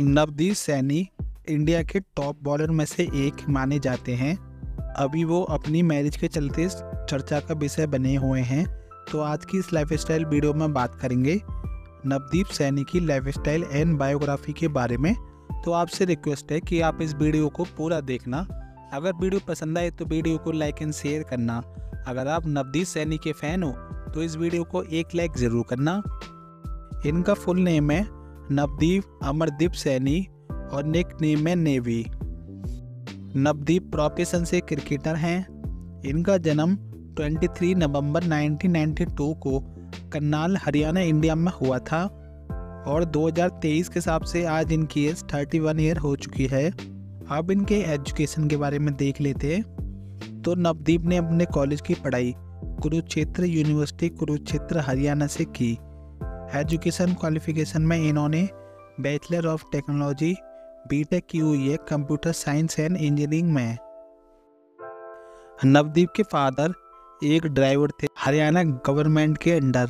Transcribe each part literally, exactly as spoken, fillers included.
Navdeep Saini India के top bowler में से एक माने जाते हैं। अभी वो अपनी मैरिज के चलते चर्चा का विषय बने हुए हैं। तो आज की इस लाइफस्टाइल वीडियो में बात करेंगे नवदीप सैनी की लाइफस्टाइल एंड बायोग्राफी के बारे में। तो आपसे रिक्वेस्ट है कि आप इस वीडियो को पूरा देखना। अगर वीडियो पसंद आए तो वीडियो को लाइक एंड शेयर करना। अगर आप नवदीप सैनी के फ़ैन हो तो इस वीडियो को एक लाइक ज़रूर करना। इनका फुल नेम है नवदीप अमरदीप सैनी और निक नेम है नेवी। नवदीप प्रोफेशन से क्रिकेटर हैं। इनका जन्म तेईस नवंबर उन्नीस सौ बानवे को करनाल हरियाणा इंडिया में हुआ था और दो हज़ार तेईस के हिसाब से आज इनकी एज इकतीस ईयर हो चुकी है। अब इनके एजुकेशन के बारे में देख लेते हैं। तो नवदीप ने अपने कॉलेज की पढ़ाई कुरुक्षेत्र यूनिवर्सिटी कुरुक्षेत्र हरियाणा से की। एजुकेशन क्वालिफिकेशन में इन्होंने बैचलर ऑफ टेक्नोलॉजी बीटेक की हुई है कंप्यूटर साइंस एंड इंजीनियरिंग में। नवदीप के फादर एक ड्राइवर थे हरियाणा गवर्नमेंट के अंडर।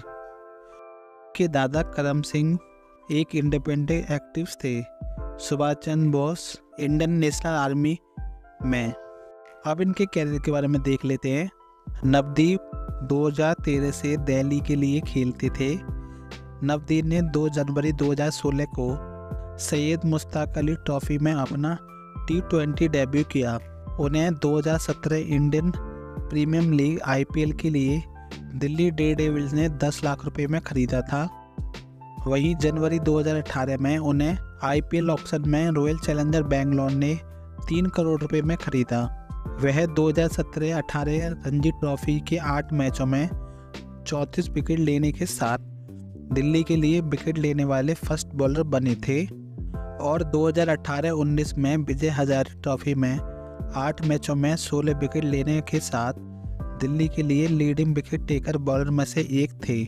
के दादा करम सिंह एक इंडिपेंडेंट एक्टिविस्ट थे Subhash Chandra Bose Indian National Army में। अब इनके कैरियर के बारे में देख लेते हैं। नवदीप दो हज़ार तेरह से दिल्ली के लिए खेलते थे। नवदीप ने दो जनवरी दो हज़ार सोलह को सैयद मुश्ताक अली ट्रॉफी में अपना टी ट्वेंटी डेब्यू किया। उन्हें दो हज़ार सत्रह इंडियन प्रीमियर लीग आईपीएल के लिए दिल्ली डेयरडेविल्स ने दस लाख रुपए में खरीदा था। वहीं जनवरी दो हज़ार अठारह में उन्हें आईपीएल ऑक्शन में रॉयल चैलेंजर बेंगलोर ने तीन करोड़ रुपए में खरीदा। वह दो हज़ार सत्रह अठारह रणजी ट्रॉफी के आठ मैचों में चौंतीस विकेट लेने के साथ दिल्ली के लिए विकेट लेने वाले फर्स्ट बॉलर बने थे और दो हज़ार अठारह उन्नीस में विजय हजारे ट्रॉफी में आठ मैचों में सोलह विकेट लेने के साथ दिल्ली के लिए लीडिंग विकेट टेकर बॉलर में से एक थे।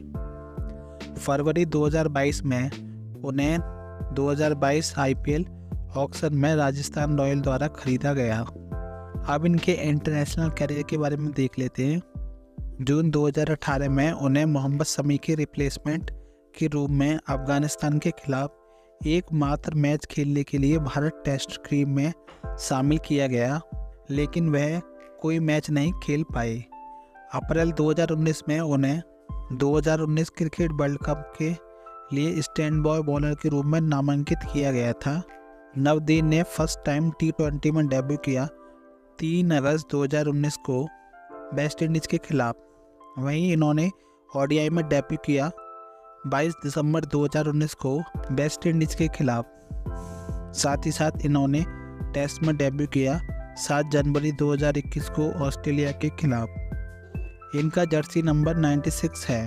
फरवरी दो हज़ार बाईस में उन्हें दो हज़ार बाईस आईपीएल ऑक्शन में राजस्थान रॉयल द्वारा खरीदा गया। अब इनके इंटरनेशनल कैरियर के बारे में देख लेते हैं। जून दो हज़ार अठारह में उन्हें मोहम्मद शमी के रिप्लेसमेंट के रूप में अफगानिस्तान के खिलाफ एकमात्र मैच खेलने के लिए भारत टेस्ट टीम में शामिल किया गया, लेकिन वह कोई मैच नहीं खेल पाए। अप्रैल दो हज़ार उन्नीस में उन्हें दो हज़ार उन्नीस क्रिकेट वर्ल्ड कप के लिए स्टैंड बॉय बॉलर के रूप में नामांकित किया गया था। नवदीप ने फर्स्ट टाइम टी ट्वेंटी में डेब्यू किया तीन अगस्त दो हज़ार उन्नीस को वेस्ट इंडीज़ के खिलाफ। वहीं इन्होंने ओडीआई में डेब्यू किया बाईस दिसंबर दो हज़ार उन्नीस को वेस्ट इंडीज़ के खिलाफ। साथ ही साथ इन्होंने टेस्ट में डेब्यू किया सात जनवरी दो हज़ार इक्कीस को ऑस्ट्रेलिया के खिलाफ। इनका जर्सी नंबर छियानवे है।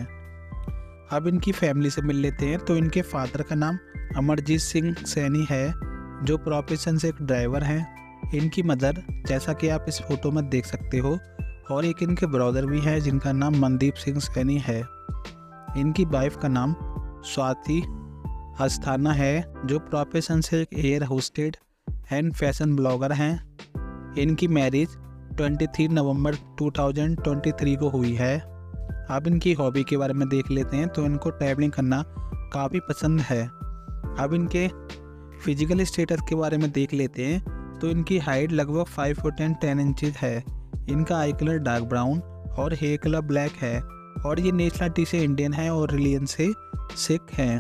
अब इनकी फैमिली से मिल लेते हैं। तो इनके फादर का नाम अमरजीत सिंह सैनी है जो प्रोफेशन से एक ड्राइवर हैं। इनकी मदर जैसा कि आप इस फोटो में देख सकते हो, और एक इनके ब्रदर भी हैं जिनका नाम मनदीप सिंह सैनी है। इनकी वाइफ का नाम स्वाति अस्थाना है जो प्रोफेशन से एक air hosted and fashion blogger हैं। इनकी मैरिज तेईस नवंबर दो हज़ार तेईस को हुई है। अब इनकी हॉबी के बारे में देख लेते हैं। तो इनको ट्रैवलिंग करना काफ़ी पसंद है। अब इनके फिजिकल स्टेटस के बारे में देख लेते हैं। तो इनकी हाइट लगभग five foot and ten inches है। इनका आई कलर डार्क ब्राउन और हेयर कलर ब्लैक है और ये नेशनलिटी से इंडियन है और रिलीजन से सिख हैं।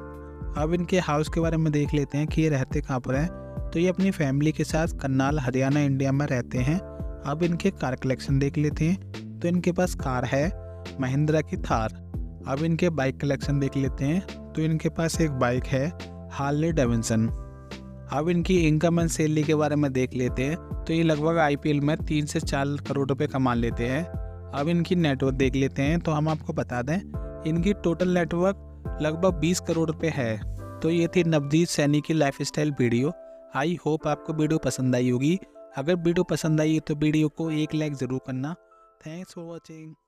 अब इनके हाउस के बारे में देख लेते हैं कि ये रहते कहाँ पर हैं। तो ये अपनी फैमिली के साथ करनाल हरियाणा इंडिया में रहते हैं। अब इनके कार कलेक्शन देख लेते हैं। तो इनके पास कार है महिंद्रा की थार। अब इनके बाइक कलेक्शन देख लेते हैं। तो इनके पास एक बाइक है हार्ले डेविडसन। अब इनकी इनकम एंड सैलरी के बारे में देख लेते हैं। तो ये लगभग आईपीएल में तीन से चार करोड़ रुपए कमा लेते हैं। अब इनकी नेटवर्क देख लेते हैं। तो हम आपको बता दें इनकी टोटल नेटवर्क लगभग बीस करोड़ रुपए है। तो ये थी नवदीप सैनी की लाइफस्टाइल वीडियो। आई होप आपको वीडियो पसंद आई होगी। अगर वीडियो पसंद आई तो वीडियो को एक लाइक ज़रूर करना। Thanks for watching.